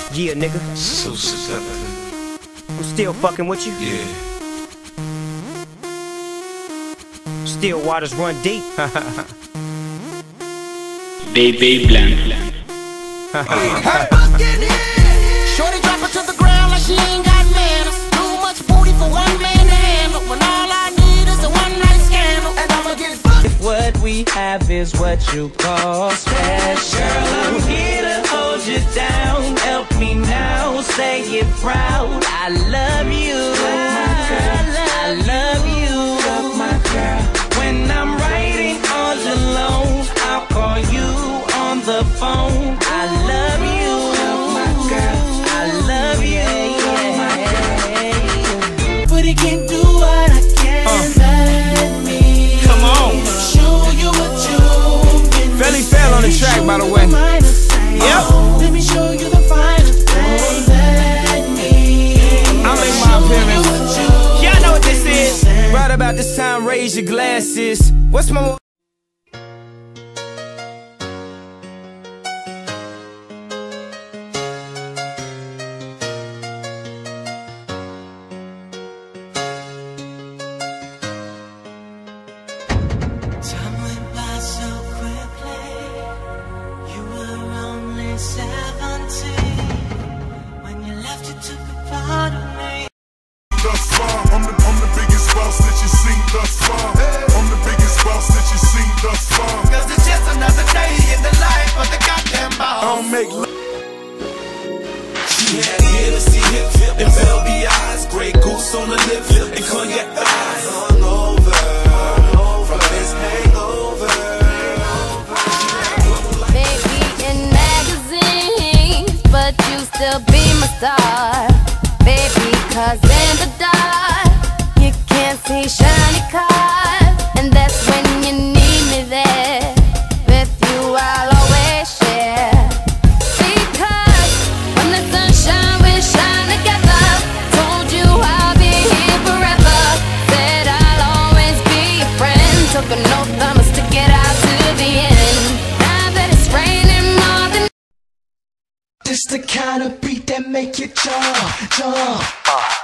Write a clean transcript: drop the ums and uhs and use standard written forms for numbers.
Yeah, nigga. So seductive. I'm still fucking with you. Yeah. Still waters run deep. Baby Blanc. Shorty drop her to the ground like she ain't got manners. Too much booty for one man to handle. When all I need is a one-night scandal, and I'ma get fucked. If what we have is what you call special, girl, I'm here to hold you down. Help me now, say it proud. I love you, I love you, my girl. When I'm writing all alone, I'll call you on the phone. I love you, my girl. I love you, but it can't do what I can. Let me Come on. show you what you've been. Felly fell on the track, by the way. Yep. Let me show you the finest thing. Let me I'll make my appearance. Y'all know what this is. Right about this time, raise your glasses. What's my Time went by so quickly. You were only 17. When you left, you took a part of me. Thus far, I'm the biggest boss that you seen thus far. I'm the biggest boss that you seen thus far. Cause it's just another day in the life of the goddamn boss. I don't make She had Hennessy hip and Velvy eyes, Grey Goose on the lip and cognac thighs. Hungover from this hangover. Baby in magazines, but you still be my star. Baby, cause in the dark, you can't see shiny cars. And that's when you need me there. With you I'll always share. Because when the sunshine we shine together. Told you I'll be here forever. Said I'll always be your friend. Took an oath I'ma stick it out to the end. Now that it's raining more than This the kind of beat that make you jump, jump.